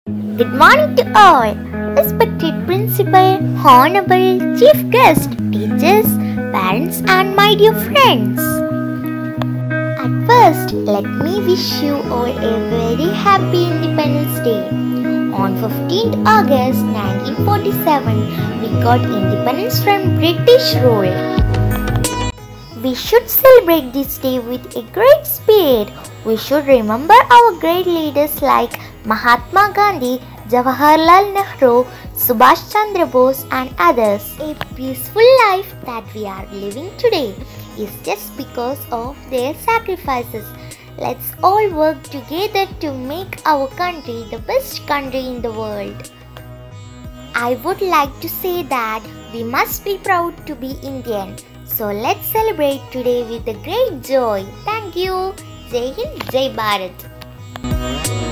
Good morning to all, respected principal, honorable chief guest, teachers, parents and my dear friends. At first, let me wish you all a very happy Independence Day. On 15th August 1947, we got independence from British rule. We should celebrate this day with a great spirit. We should remember our great leaders like Mahatma Gandhi, Jawaharlal Nehru, Subhash Chandra Bose and others. A peaceful life that we are living today is just because of their sacrifices. Let's all work together to make our country the best country in the world. I would like to say that we must be proud to be Indian. So let's celebrate today with a great joy. Thank you. Jai Hind, Jai Bharat.